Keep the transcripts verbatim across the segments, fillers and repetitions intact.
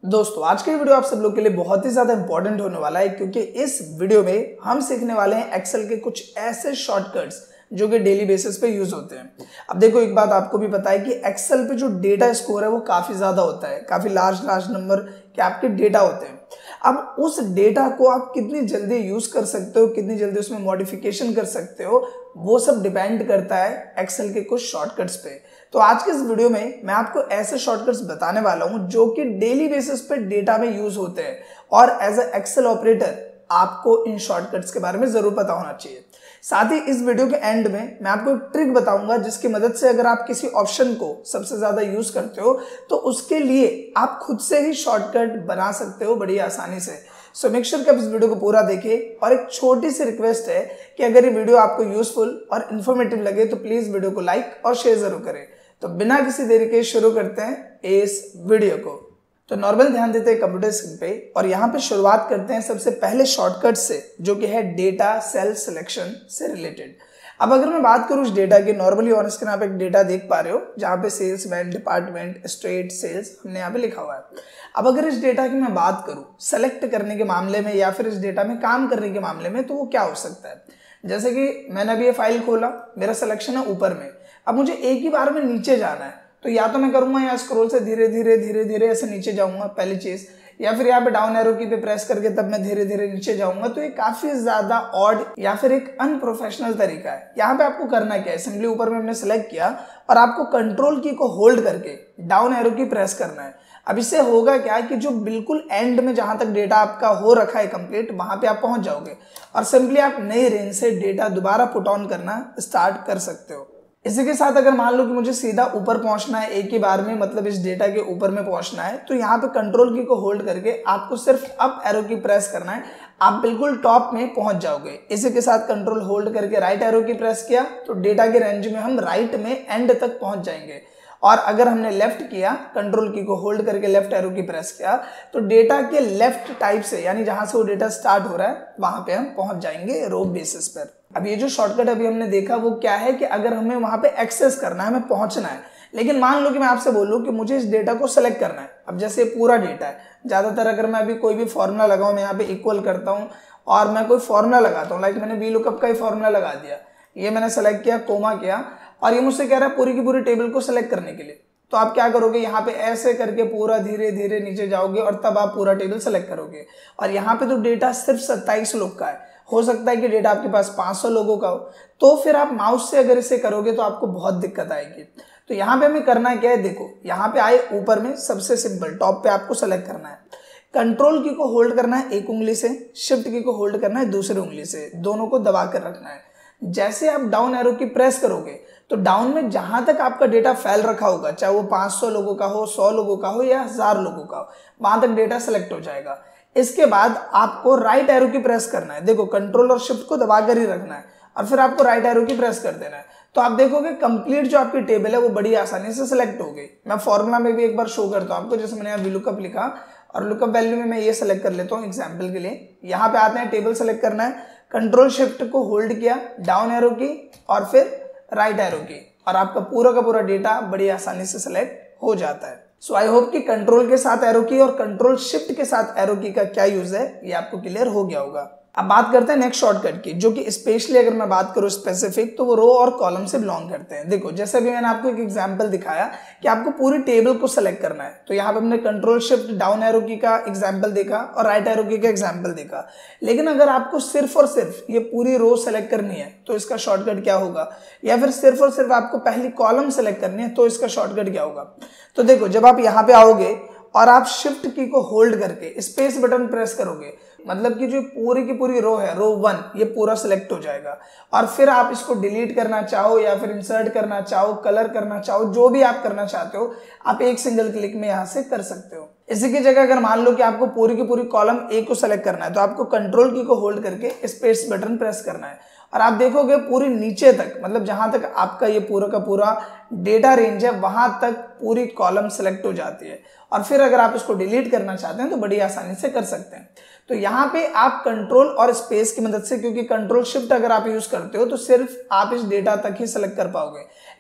दोस्तों आज की वीडियो आप सब लोग के लिए बहुत ही ज्यादा इंपॉर्टेंट होने वाला है, क्योंकि इस वीडियो में हम सीखने वाले हैं एक्सेल के कुछ ऐसे शॉर्टकट्स जो कि डेली बेसिस पे यूज होते हैं। अब देखो, एक बात आपको भी पता है कि एक्सेल पे जो डेटा स्कोर है वो काफी ज्यादा होता है, काफी लार्ज लार्ज नंबर के आपके डेटा होते हैं। अब उस डेटा को आप कितनी जल्दी यूज कर सकते हो, कितनी जल्दी उसमें मॉडिफिकेशन कर सकते हो, वो सब डिपेंड करता है एक्सेल के कुछ शॉर्टकट्स पे। तो आज के इस वीडियो में मैं आपको ऐसे शॉर्टकट्स बताने वाला हूं जो कि डेली बेसिस पे डेटा में यूज होते हैं, और एज अ एक्सेल ऑपरेटर आपको इन शॉर्टकट्स के बारे में जरूर पता होना चाहिए। साथ ही इस वीडियो के एंड में मैं आपको एक ट्रिक बताऊंगा जिसकी मदद से अगर आप किसी ऑप्शन को सबसे ज्यादा यूज करते हो तो उसके लिए आप खुद से ही शॉर्टकट बना सकते हो बड़ी आसानी से। सो मेक श्योर कि आप इस वीडियो को पूरा देखें, और एक छोटी सी रिक्वेस्ट है कि अगर ये वीडियो आपको यूजफुल और इन्फॉर्मेटिव लगे तो प्लीज वीडियो को लाइक और शेयर जरूर करें। तो बिना किसी देरी के शुरू करते हैं इस वीडियो को। तो नॉर्मल ध्यान देते हैं कंप्यूटर स्क्रीन पे, और यहाँ पे शुरुआत करते हैं सबसे पहले शॉर्टकट से जो कि है डेटा सेल सिलेक्शन से रिलेटेड। अब अगर मैं बात करूँ इस डेटा की, नॉर्मली ऑन स्क्रीन आप एक डेटा देख पा रहे हो जहाँ पे सेल्समैन, डिपार्टमेंट, स्ट्रेट सेल्स हमने यहाँ पे लिखा हुआ है। अब अगर इस डेटा की मैं बात करूँ सेलेक्ट करने के मामले में या फिर इस डेटा में काम करने के मामले में, तो वो क्या हो सकता है। जैसे कि मैंने अभी ये फाइल खोला, मेरा सिलेक्शन है ऊपर में, अब मुझे एक ही बार में नीचे जाना है, तो या तो मैं करूंगा यहाँ स्क्रॉल से धीरे धीरे धीरे धीरे ऐसे नीचे जाऊंगा पहली चीज, या फिर यहाँ पे डाउन एरो की पे प्रेस करके तब मैं धीरे धीरे नीचे जाऊंगा। तो ये काफी ज्यादा ऑड या फिर एक अनप्रोफेशनल तरीका है। यहाँ पे आपको करना क्या है, सिंपली ऊपर में हमने सेलेक्ट किया और आपको कंट्रोल की को होल्ड करके डाउन एरो की प्रेस करना है। अब इससे होगा क्या कि जो बिल्कुल एंड में जहां तक डेटा आपका हो रखा है कंप्लीट, वहां पे आप पहुंच जाओगे और सिंपली आप नई रेंज से डेटा दोबारा पुट ऑन करना स्टार्ट कर सकते हो। इसी के साथ अगर मान लो कि मुझे सीधा ऊपर पहुंचना है एक ही बार में, मतलब इस डेटा के ऊपर में पहुंचना है, तो यहाँ पे कंट्रोल की को होल्ड करके आपको सिर्फ अप एरो की प्रेस करना है, आप बिल्कुल टॉप में पहुंच जाओगे। इसी के साथ कंट्रोल होल्ड करके राइट एरो की प्रेस किया तो डेटा के रेंज में हम राइट में एंड तक पहुंच जाएंगे। और अगर हमने लेफ्ट किया, कंट्रोल की को होल्ड करके लेफ्ट एरो की प्रेस किया, तो डेटा के लेफ्ट टाइप से यानी जहां से वो डेटा स्टार्ट हो रहा है वहां पे हम पहुंच जाएंगे रो बेसिस पर। अब ये जो शॉर्टकट अभी हमने देखा वो क्या है कि अगर हमें वहां पे एक्सेस करना है, हमें पहुंचना है, लेकिन मान लो कि मैं आपसे बोलूं कि मुझे इस डेटा को सेलेक्ट करना है। अब जैसे पूरा डेटा है, ज्यादातर अगर मैं अभी कोई भी फॉर्मूला लगाऊं, मैं यहाँ पे इक्वल करता हूं और मैं कोई फॉर्मूला लगाता हूँ, लाइक मैंने वी लुकअप का ही फॉर्मूला लगा दिया, ये मैंने सेलेक्ट किया, कोमा किया, और ये मुझसे कह रहा है पूरी की पूरी टेबल को सिलेक्ट करने के लिए। तो आप क्या करोगे, यहाँ पे ऐसे करके पूरा धीरे धीरे नीचे जाओगे और तब आप पूरा टेबल सेलेक्ट करोगे। और यहाँ पे तो डेटा सिर्फ सत्ताईस लोग का है, हो सकता है कि डेटा आपके पास पाँच सौ लोगों का हो, तो फिर आप माउस से अगर इसे करोगे तो आपको बहुत दिक्कत आएगी। तो यहाँ पे हमें करना क्या है, देखो यहाँ पे आए ऊपर में, सबसे सिंपल टॉप पे आपको सेलेक्ट करना है, कंट्रोल की को होल्ड करना है एक उंगली से, शिफ्ट की को होल्ड करना है दूसरी उंगली से, दोनों को दबा कर रखना है। जैसे आप डाउन एरो की प्रेस करोगे तो डाउन में जहां तक आपका डेटा फैल रखा होगा, चाहे वो पाँच सौ लोगों का हो, सौ लोगों का हो या हजार लोगों का हो, वहां तक डेटा सेलेक्ट हो जाएगा। इसके बाद आपको राइट एरो की प्रेस करना है, देखो कंट्रोल और शिफ्ट को दबा कर ही रखना है और फिर आपको राइट एरो की प्रेस कर देना है। तो आप देखोगे कंप्लीट जो आपकी टेबल है वो बड़ी आसानी से सिलेक्ट हो गई। मैं फॉर्मूला में भी एक बार शो करता हूं आपको, जैसे मैंने यहाँ वीलुकअप लिखा और लुकअप वैल्यू में मैं ये सेलेक्ट कर लेता हूँ एग्जाम्पल के लिए। यहाँ पे आते हैं, टेबल सेलेक्ट करना है, कंट्रोल शिफ्ट को होल्ड किया, डाउन एरो की और फिर राइट एरो की, और आपका पूरा का पूरा डेटा बड़ी आसानी से सिलेक्ट हो जाता है। सो आई होप कि कंट्रोल के साथ एरो की और कंट्रोल शिफ्ट के साथ एरो की का क्या यूज है ये आपको क्लियर हो गया होगा। अब बात करते हैं नेक्स्ट शॉर्टकट की, जो कि स्पेशली अगर मैं बात करूं स्पेसिफिक, तो वो रो और कॉलम से बिलोंग करते हैं। देखो जैसे भी मैंने आपको एक एग्जांपल दिखाया कि आपको पूरी टेबल को सेलेक्ट करना है, तो यहाँ पे हमने कंट्रोल शिफ्ट डाउन एरो की का एग्जांपल देखा और राइट एरो की का एग्जांपल देखा। लेकिन अगर आपको सिर्फ और सिर्फ ये पूरी रो सेलेक्ट करनी है तो इसका शॉर्टकट क्या होगा, या फिर सिर्फ और सिर्फ आपको पहली कॉलम सेलेक्ट करनी है तो इसका शॉर्टकट क्या होगा। तो देखो जब आप यहाँ पे आओगे और आप शिफ्ट की को होल्ड करके स्पेस बटन प्रेस करोगे, मतलब कि जो पूरी की पूरी रो है, रो वन, ये पूरा सिलेक्ट हो जाएगा। और फिर आप इसको डिलीट करना चाहो या फिर इंसर्ट करना चाहो, कलर करना चाहो, जो भी आप करना चाहते हो आप एक सिंगल क्लिक में यहाँ से कर सकते हो। इसी की जगह अगर मान लो कि आपको पूरी की पूरी कॉलम ए को सेलेक्ट करना है तो आपको कंट्रोल की को होल्ड करके स्पेस बटन प्रेस करना है, और आप देखोगे पूरी नीचे तक, मतलब जहां तक आपका ये पूरा का पूरा डेटा रेंज है वहां तक पूरी कॉलम सेलेक्ट हो जाती है। और फिर अगर आप इसको डिलीट करना चाहते हैं तो बड़ी आसानी से कर सकते हैं। तो यहाँ पे आप कंट्रोल और स्पेस की मदद से, क्योंकि कंट्रोल शिफ्ट अगर आप यूज करते हो तो सिर्फ आप इस डेटा तक ही सेलेक्ट कर पाओगे,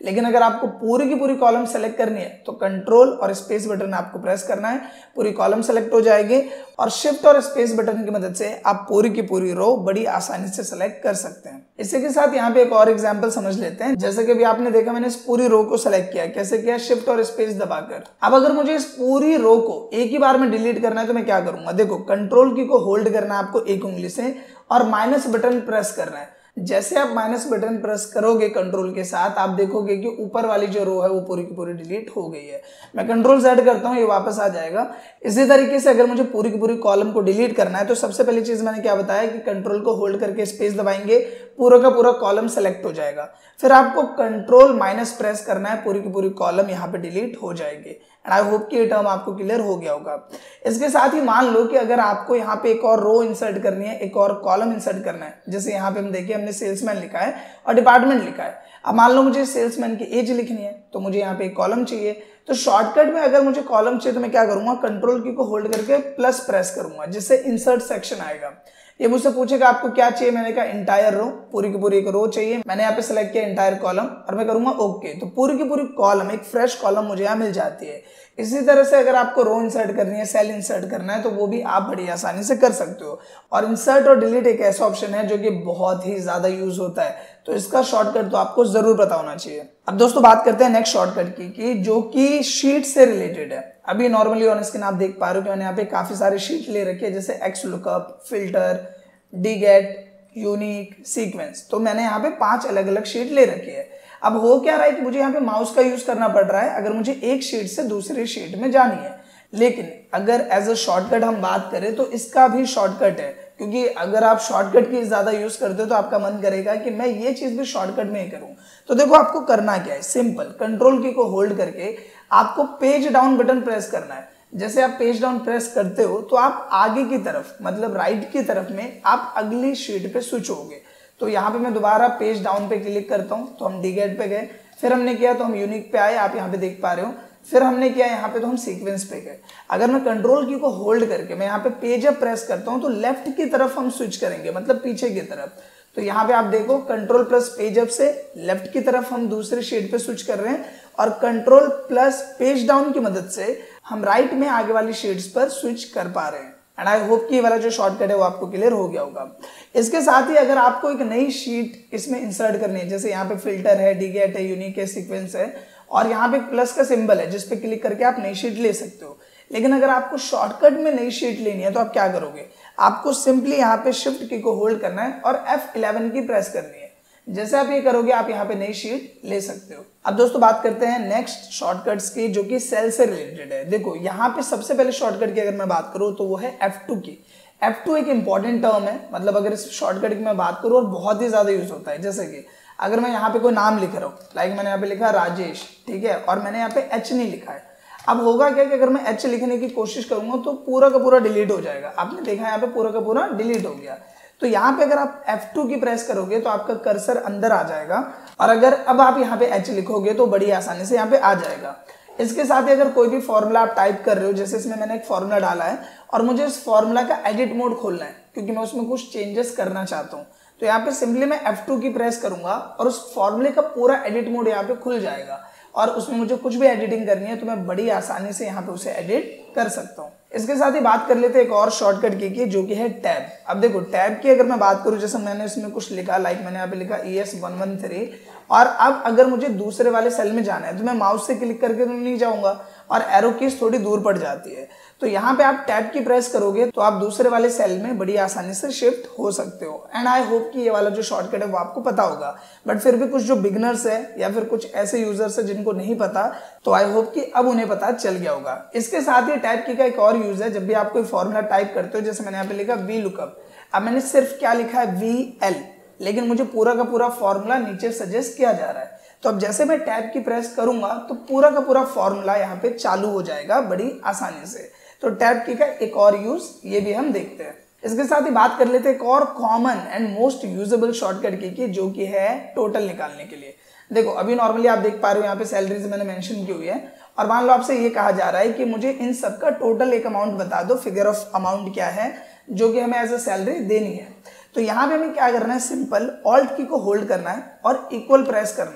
लेकिन अगर आपको पूरी की पूरी कॉलम सेलेक्ट करनी है तो कंट्रोल और स्पेस बटन आपको प्रेस करना है, पूरी कॉलम सेलेक्ट हो जाएगी और शिफ्ट और स्पेस बटन की मदद से आप पूरी की पूरी रो बड़ी आसानी से सेलेक्ट कर सकते हैं। इसी के साथ यहाँ पे एक और एग्जांपल समझ लेते हैं। जैसे कि अभी आपने देखा मैंने इस पूरी रो को सेलेक्ट किया, कैसे किया, शिफ्ट और स्पेस दबाकर। अब अगर मुझे इस पूरी रो को एक ही बार में डिलीट करना है तो मैं क्या करूंगा, देखो कंट्रोल की को होल्ड करना है आपको एक उंगली से और माइनस बटन प्रेस करना है। जैसे आप माइनस बटन प्रेस करोगे कंट्रोल के साथ, आप देखोगे कि ऊपर वाली जो रो है वो पूरी की पूरी डिलीट हो गई है। मैं कंट्रोल जेड करता हूँ, ये वापस आ जाएगा। इसी तरीके से अगर मुझे पूरी की पूरी कॉलम को डिलीट करना है तो सबसे पहली चीज मैंने क्या बताया कि कंट्रोल को होल्ड करके स्पेस दबाएंगे, पूरा का पूरा कॉलम सेलेक्ट हो जाएगा। फिर आपको कंट्रोल माइनस प्रेस करना है, पूरी की पूरी कॉलम यहाँ पे डिलीट हो जाएगी। एंड आई होप कि ये टर्म आपको क्लियर हो गया होगा। इसके साथ ही मान लो कि अगर आपको यहाँ पे एक और रो इंसर्ट करनी है, एक और कॉलम इंसर्ट करना है, जैसे यहाँ पे हम देखिए हमने सेल्समैन लिखा है और डिपार्टमेंट लिखा है। अब मान लो मुझे सेल्समैन की एज लिखनी है तो मुझे यहाँ पे एक कॉलम चाहिए। तो शॉर्टकट में अगर मुझे कॉलम चाहिए तो मैं क्या करूंगा, कंट्रोल की को होल्ड करके प्लस प्रेस करूंगा, जिससे इंसर्ट सेक्शन आएगा। ये मुझसे पूछेगा आपको क्या चाहिए, मैंने कहा इंटायर रो, पूरी की पूरी एक रो चाहिए। मैंने यहाँ पे सिलेक्ट किया इंटायर कॉलम और मैं करूंगा ओके। तो पूरी की पूरी कॉलम, एक फ्रेश कॉलम मुझे यहाँ मिल जाती है। इसी तरह से अगर आपको रो इंसर्ट करनी है, सेल इंसर्ट करना है तो वो भी आप बड़ी आसानी से कर सकते हो। और इंसर्ट और डिलीट एक ऐसा ऑप्शन है जो कि बहुत ही ज्यादा यूज होता है, तो इसका शॉर्टकट तो आपको जरूर पता होना चाहिए। अब दोस्तों बात करते हैं नेक्स्ट शॉर्टकट की, कि जो कि शीट से रिलेटेड है। अभी नॉर्मली ऑन स्क्रीन आप देख पा रहे हो कि मैंने यहाँ पे काफी सारे शीट ले रखी है, जैसे एक्स लुकअप, फिल्टर, डीगेट, यूनिक, सीक्वेंस। तो मैंने यहाँ पे पांच अलग अलग शीट ले रखी है। अब हो क्या रहा है कि मुझे यहाँ पे माउस का यूज करना पड़ रहा है अगर मुझे एक शीट से दूसरी शीट में जानी है। लेकिन अगर एज अ शॉर्टकट हम बात करें तो इसका भी शॉर्टकट है, क्योंकि अगर आप शॉर्टकट की ज्यादा यूज करते हो तो आपका मन करेगा कि मैं ये चीज भी शॉर्टकट में ही करूं। तो देखो आपको करना क्या है, सिंपल कंट्रोल की को होल्ड करके आपको पेज डाउन बटन प्रेस करना है। जैसे आप पेज डाउन प्रेस करते हो तो आप आगे की तरफ, मतलब राइट की तरफ में आप अगली शीट पे स्विच होगे। तो यहाँ पे मैं दोबारा पेज डाउन पे क्लिक करता हूँ तो हम डीगेट पे गए, फिर हमने किया तो हम यूनिक पे आए, आप यहाँ पे देख पा रहे हो। फिर हमने किया यहाँ पे तो हम सीक्वेंस पे गए। अगर मैं कंट्रोल की को होल्ड करके मैं यहाँ पे पेज अप प्रेस करता हूँ तो लेफ्ट की तरफ हम स्विच करेंगे, मतलब पीछे की तरफ। तो यहाँ पे आप देखो कंट्रोल प्लस पेज अप से लेफ्ट की तरफ हम दूसरी शीट पे स्विच कर रहे हैं और कंट्रोल प्लस पेज डाउन की मदद से हम राइट में आगे वाली शीट्स पर स्विच कर पा रहे हैं। एंड आई होप कि ये वाला जो शॉर्टकट है वो आपको क्लियर हो गया होगा। इसके साथ ही अगर आपको एक नई शीट इसमें इंसर्ट करनी है, जैसे यहाँ पे फिल्टर है, डीगेट है, यूनिक है, सीक्वेंस है और यहाँ पे प्लस का सिंबल है जिस पे क्लिक करके आप नई शीट ले सकते हो। लेकिन अगर आपको शॉर्टकट में नई शीट लेनी है तो आप क्या करोगे, आपको सिंपली यहाँ पे शिफ्ट की को होल्ड करना है और एफ इलेवन की प्रेस करनी है। जैसे आप ये करोगे आप यहाँ पे नई शीट ले सकते हो। अब दोस्तों बात करते हैं नेक्स्ट शॉर्टकट्स की, जो कि सेल से रिलेटेड है। देखो यहाँ पे सबसे पहले शॉर्टकट की अगर मैं बात करूँ तो वो है F two key. F two एक इंपॉर्टेंट टर्म है, मतलब अगर इस शॉर्टकट की मैं बात करूँ और बहुत ही ज्यादा यूज होता है। जैसे कि अगर मैं यहाँ पे कोई नाम लिख रहा हूँ, लाइक मैंने यहाँ पे लिखा राजेश, ठीक है, और मैंने यहाँ पे एच नहीं लिखा है। अब होगा क्या कि अगर मैं एच लिखने की कोशिश करूंगा तो पूरा का पूरा डिलीट हो जाएगा। आपने देखा यहाँ पे पूरा का पूरा डिलीट हो गया। तो यहाँ पे अगर आप एफ टू की प्रेस करोगे तो आपका कर्सर अंदर आ जाएगा और अगर अब आप यहाँ पे एच लिखोगे तो बड़ी आसानी से यहाँ पे आ जाएगा। इसके साथ ही अगर कोई भी फॉर्मूला आप टाइप कर रहे हो, जैसे इसमें मैंने एक फॉर्मूला डाला है और मुझे इस फॉर्मूला का एडिट मोड खोलना है क्योंकि मैं उसमें कुछ चेंजेस करना चाहता हूँ, तो यहाँ पे सिंपली मैं एफ टू की प्रेस करूंगा और उस फॉर्मूले का पूरा एडिट मोड यहाँ पे खुल जाएगा और उसमें मुझे कुछ भी एडिटिंग करनी है तो मैं बड़ी आसानी से यहाँ पे उसे एडिट कर सकता हूँ। इसके साथ ही बात कर लेते हैं एक और शॉर्टकट की, की जो कि है टैब। अब देखो टैब की अगर मैं बात करूँ, जैसे मैंने इसमें कुछ लिखा, लाइक मैंने यहाँ पे लिखा E S one one three और अब अगर मुझे दूसरे वाले सेल में जाना है तो मैं माउस से क्लिक करके तो नहीं जाऊंगा और एरो कीज थोड़ी दूर पड़ जाती है। तो यहाँ पे आप टैब की प्रेस करोगे तो आप दूसरे वाले सेल में बड़ी आसानी से शिफ्ट हो सकते हो। एंड आई होप कि ये वाला जो शॉर्टकट है वो आपको पता होगा, बट फिर भी कुछ जो बिगनर्स है या फिर कुछ ऐसे यूजर्स है जिनको नहीं पता, तो आई होप कि अब उन्हें पता चल गया होगा। इसके साथ ही टैब की का एक और यूज है, जब भी आप कोई फॉर्मूला टाइप करते हो, जैसे मैंने यहाँ पे लिखा वी लुकअप, अब मैंने सिर्फ क्या लिखा है वी एल, लेकिन मुझे पूरा का पूरा फॉर्मूला नीचे सजेस्ट किया जा रहा है। तो अब जैसे मैं टैब की प्रेस करूंगा तो पूरा का पूरा फॉर्मूला यहाँ पे चालू हो जाएगा बड़ी आसानी से। तो टैब की का एक और यूज ये भी हम देखते हैं। इसके साथ ही बात कर लेते हैं एक और common and most usable shortcut key, की जो कि है टोटल निकालने के लिए। देखो अभी नॉर्मली आप देख पा रहे हो यहाँ पे सैलरीज मैंने मेंशन की हुई है और मान लो आपसे ये कहा जा रहा है कि मुझे इन सब का टोटल एक अमाउंट बता दो, फिगर ऑफ अमाउंट क्या है जो कि हमें एज अ सैलरी देनी है। तो यहाँ पे हमें क्या करना है, सिंपल ऑल्ट की को होल्ड करना है और इक्वल प्रेस करना है।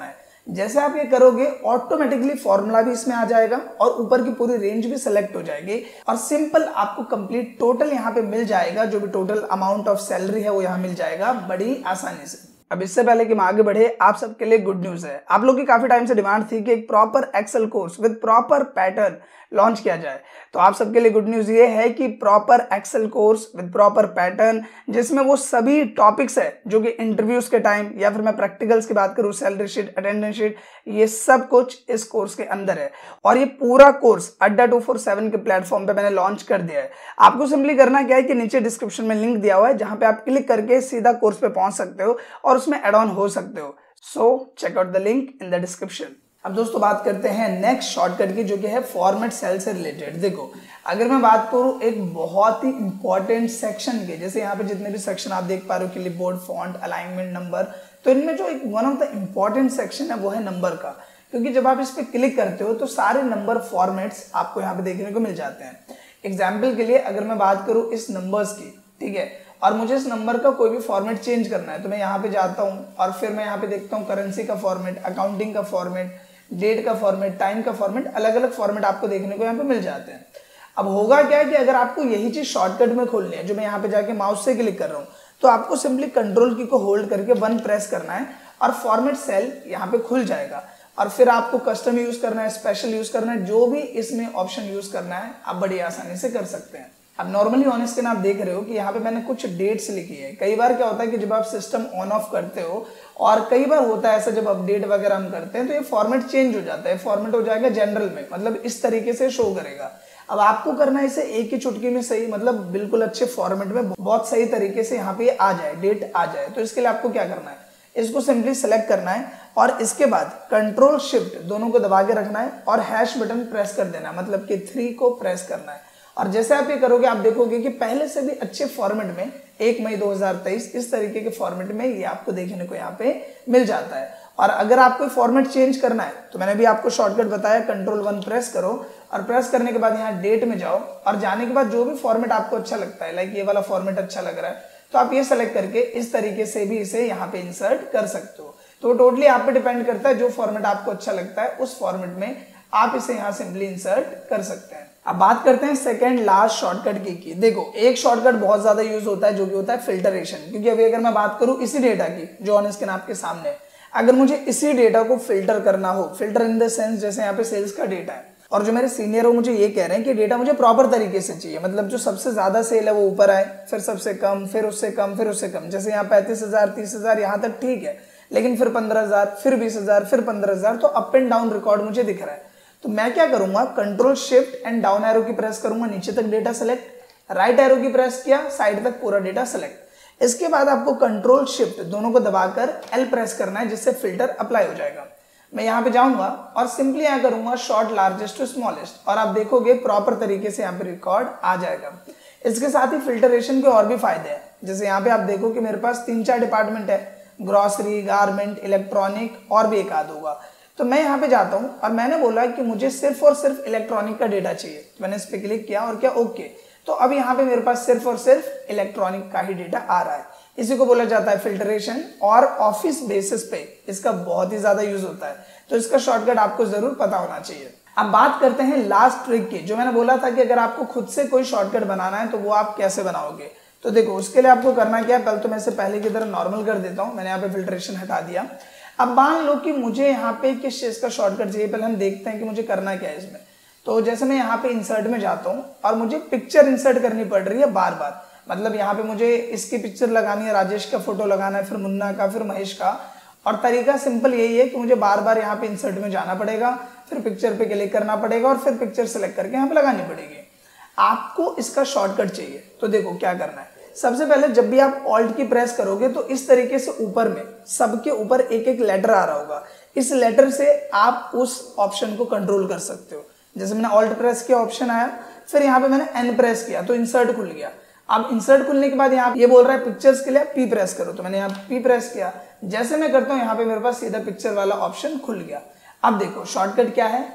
जैसे आप ये करोगे ऑटोमेटिकली फॉर्मूला भी इसमें आ जाएगा और ऊपर की पूरी रेंज भी सिलेक्ट हो जाएगी और सिंपल आपको कंप्लीट टोटल यहाँ पे मिल जाएगा। जो भी टोटल अमाउंट ऑफ सैलरी है वो यहाँ मिल जाएगा बड़ी आसानी से। अब इससे पहले कि हम आगे बढ़े, आप सबके लिए गुड न्यूज है। आप लोग की काफी टाइम से डिमांड थी कि एक proper Excel course with proper pattern launch किया जाए। तो आप सबके लिए गुड न्यूज ये है कि proper Excel course with proper pattern, जिसमें वो सभी टॉपिक्स है जो कि इंटरव्यूज के टाइम या फिर मैं प्रैक्टिकल्स की बात करूं, सैलरी शीट, अटेंडेंस शीट, ये सब कुछ इस कोर्स के अंदर है। और ये पूरा course Adda two four seven के प्लेटफॉर्म पे मैंने लॉन्च कर दिया है। आपको सिंपली करना क्या है कि नीचे डिस्क्रिप्शन में लिंक दिया हुआ है जहां पे आप क्लिक करके सीधा कोर्स पे पहुंच सकते हो और उसमें एड ऑन हो सकते हो। So check out the link in the description. अब दोस्तों बात करते हैं नेक्स्ट शॉर्टकट की, जो कि है फॉर्मेट सेल से रिलेटेड। देखो, अगर मैं बात करूं एक बहुत ही इंपॉर्टेंट सेक्शन के, जैसे यहाँ पे जितने भी सेक्शन आप देख पा रहे हो, क्लिपबोर्ड, फॉन्ट, अलाइनमेंट, नंबर, तो इनमें जो एक one of the important section है वो है नंबर का। क्योंकि जब आप इस पर क्लिक करते हो तो सारे नंबर फॉर्मेट्स आपको यहाँ पे देखने को मिल जाते हैं। एग्जाम्पल के लिए अगर मैं बात करूँ इस नंबर्स की, ठीक है, और मुझे इस नंबर का कोई भी फॉर्मेट चेंज करना है, तो मैं यहाँ पे जाता हूँ और फिर मैं यहाँ पे देखता हूँ करेंसी का फॉर्मेट, अकाउंटिंग का फॉर्मेट, डेट का फॉर्मेट, टाइम का फॉर्मेट, अलग अलग फॉर्मेट आपको देखने को यहाँ पे मिल जाते हैं। अब होगा क्या है कि अगर आपको यही चीज शॉर्टकट में खोलनी है, जो मैं यहाँ पे जाके माउस से क्लिक कर रहा हूँ, तो आपको सिंपली कंट्रोल की को होल्ड करके वन प्रेस करना है और फॉर्मेट सेल यहाँ पे खुल जाएगा। और फिर आपको कस्टम यूज करना है, स्पेशल यूज करना है, जो भी इसमें ऑप्शन यूज करना है आप बड़ी आसानी से कर सकते हैं। अब नॉर्मली ऑन स्क्रीन आप देख रहे हो कि यहाँ पे मैंने कुछ डेट्स लिखी है। कई बार क्या होता है कि जब आप सिस्टम ऑन ऑफ करते हो, और कई बार होता है ऐसा जब अपडेट वगैरह हम करते हैं, तो ये फॉर्मेट चेंज हो जाता है, फॉर्मेट हो जाएगा जनरल में, मतलब इस तरीके से शो करेगा। अब आपको करना है इसे एक ही चुटकी में सही, मतलब बिल्कुल अच्छे फॉर्मेट में बहुत सही तरीके से यहाँ पे आ जाए, डेट आ जाए। तो इसके लिए आपको क्या करना है, इसको सिंपली सेलेक्ट करना है और इसके बाद कंट्रोल शिफ्ट दोनों को दबा के रखना है और हैश बटन प्रेस कर देना है, मतलब कि थ्री को प्रेस करना है। और जैसे आप ये करोगे आप देखोगे कि पहले से भी अच्छे फॉर्मेट में एक मई दो हज़ार तेईस इस तरीके के फॉर्मेट में ये आपको देखने को यहाँ पे मिल जाता है। और अगर आपको फॉर्मेट चेंज करना है तो मैंने भी आपको शॉर्टकट बताया, कंट्रोल वन प्रेस करो और प्रेस करने के बाद यहाँ डेट में जाओ और जाने के बाद जो भी फॉर्मेट आपको अच्छा लगता है, लाइक ये वाला फॉर्मेट अच्छा लग रहा है, तो आप ये सेलेक्ट करके इस तरीके से भी इसे यहाँ पे इंसर्ट कर सकते हो। तो टोटली आप पे डिपेंड करता है, जो फॉर्मेट आपको अच्छा लगता है उस फॉर्मेट में आप इसे यहाँ सिंपली इंसर्ट कर सकते हैं। अब बात करते हैं सेकंड लास्ट शॉर्टकट की, की देखो एक शॉर्टकट बहुत ज्यादा यूज होता है जो कि होता है फिल्टरेशन। क्योंकि अभी अगर मैं बात करूं इसी डेटा की जो ऑन स्क्रीन आपके सामने है, अगर मुझे इसी डेटा को फिल्टर करना हो, फिल्टर इन द सेंस जैसे यहाँ पे सेल्स का डेटा है और जो मेरे सीनियर हो मुझे ये कह रहे हैं कि डेटा मुझे प्रॉपर तरीके से चाहिए, मतलब जो सबसे ज्यादा सेल है वो ऊपर आए, फिर सबसे कम, फिर उससे कम, फिर उससे कम। जैसे यहाँ पैंतीस हजार तीस हजार यहाँ तक ठीक है, लेकिन फिर पंद्रह हजार फिर बीस हजार फिर पंद्रह हजार तो अप एंड डाउन रिकॉर्ड मुझे दिख रहा है। तो मैं क्या करूंगा, control shift and down arrow key press करूंगा, नीचे तक data select, right arrow key press किया, साइड तक पूरा डेटा सेलेक्ट। इसके बाद आपको कंट्रोल शिफ्ट दोनों को दबाकर एल प्रेस करना है, जिससे फिल्टर अप्लाई हो जाएगा। मैं यहाँ पे जाऊंगा और सिंपली यहाँ करूंगा शॉर्ट लार्जेस्ट टू स्मॉलेस्ट और आप देखोगे प्रॉपर तरीके से यहाँ पे रिकॉर्ड आ जाएगा। इसके साथ ही फिल्टरेशन के और भी फायदे हैं, जैसे यहाँ पे आप देखो कि मेरे पास तीन चार डिपार्टमेंट है, ग्रॉसरी, गारमेंट, इलेक्ट्रॉनिक और भी एक आध होगा। तो मैं यहाँ पे जाता हूँ और मैंने बोला कि मुझे सिर्फ और सिर्फ इलेक्ट्रॉनिक का डेटा चाहिए, तो मैंने इस पे क्लिक किया और क्या ओके। तो अब यहाँ पे मेरे पास सिर्फ और सिर्फ इलेक्ट्रॉनिक का ही डेटा आ रहा है। इसी को बोला जाता है फिल्टरेशन और ऑफिस बेसिस पे इसका बहुत ही ज्यादा यूज होता है, तो इसका शॉर्टकट आपको जरूर पता होना चाहिए। अब बात करते हैं लास्ट ट्रिक की, जो मैंने बोला था कि अगर आपको खुद से कोई शॉर्टकट बनाना है तो वो आप कैसे बनाओगे। तो देखो उसके लिए आपको करना क्या है, पहले तो मैं इसे पहले की तरह नॉर्मल कर देता हूँ, मैंने यहाँ पे फिल्ट्रेशन हटा दिया। अब मान लो कि मुझे यहाँ पे किस चीज का शॉर्टकट चाहिए, पहले हम देखते हैं कि मुझे करना क्या है इसमें। तो जैसे मैं यहाँ पे इंसर्ट में जाता हूँ और मुझे पिक्चर इंसर्ट करनी पड़ रही है बार बार, मतलब यहाँ पे मुझे इसकी पिक्चर लगानी है, राजेश का फोटो लगाना है, फिर मुन्ना का, फिर महेश का। और तरीका सिंपल यही है कि मुझे बार बार यहाँ पे इंसर्ट में जाना पड़ेगा, फिर पिक्चर पे क्लिक करना पड़ेगा और फिर पिक्चर सेलेक्ट करके यहाँ पे लगानी पड़ेगी। आपको इसका शॉर्टकट चाहिए, तो देखो क्या करना है। सबसे पहले जब भी आप ऑल्ट की प्रेस करोगे तो इस तरीके से ऊपर में सबके ऊपर एक एक लेटर आ रहा होगा, इस लेटर से आप उस ऑप्शन को कंट्रोल कर सकते हो। जैसे मैंने ऑल्ट प्रेस किया, ऑप्शन आया, फिर यहाँ पे मैंने एन प्रेस किया तो इंसर्ट खुल गया। अब इंसर्ट खुलने के बाद यहाँ ये बोल रहा है पिक्चर्स के लिए पी प्रेस करो, तो मैंने यहाँ पी प्रेस किया। जैसे मैं करता हूँ यहाँ पे मेरे पास सीधा पिक्चर वाला ऑप्शन खुल गया। अब देखो शॉर्टकट क्या है,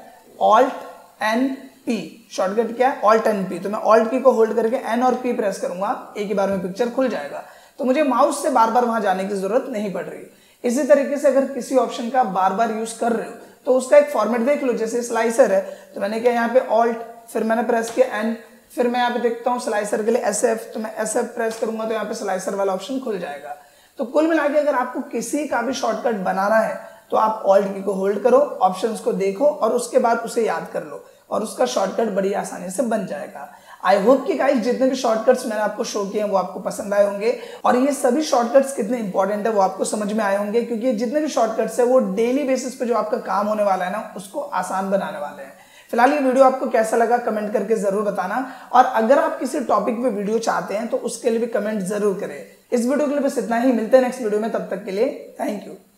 ऑल्ट एन पी। शॉर्टकट क्या है, ऑल्ट एन पी। तो मैं ऑल्ट की को होल्ड करके एन और पी प्रेस करूंगा, एक ही बार में पिक्चर खुल जाएगा। तो मुझे माउस से बार बार वहां जाने की जरूरत नहीं पड़ रही। इसी तरीके से अगर किसी ऑप्शन का बार बार यूज कर रहे हो तो उसका एक फॉर्मेट देख लो। जैसे स्लाइसर है तो मैंने क्या यहाँ पे ऑल्ट, फिर मैंने प्रेस किया एन, फिर मैं यहाँ पे देखता हूँ स्लाइसर के लिए एस एफ, तो मैं एस एफ प्रेस करूंगा तो यहाँ पे स्लाइसर वाला ऑप्शन खुल जाएगा। तो कुल मिला के अगर आपको किसी का भी शॉर्टकट बनाना है तो आप ऑल्ट की को होल्ड करो, ऑप्शंस को देखो और उसके बाद उसे याद कर लो और उसका शॉर्टकट बड़ी आसानी से बन जाएगा। आई होप कि गाइस जितने भी शॉर्टकट्स मैंने आपको शो किए हैं वो आपको पसंद आए होंगे और ये सभी शॉर्टकट्स कितने इंपॉर्टेंट है वो आपको समझ में आए होंगे, क्योंकि ये जितने भी शॉर्टकट्स है वो डेली बेसिस पे जो आपका काम होने वाला है ना उसको आसान बनाने वाले हैं। फिलहाल ये वीडियो आपको कैसा लगा कमेंट करके जरूर बताना, और अगर आप किसी टॉपिक पे वीडियो चाहते हैं तो उसके लिए भी कमेंट जरूर करें। इस वीडियो के लिए बस इतना ही, मिलते हैं नेक्स्ट वीडियो में, तब तक के लिए थैंक यू।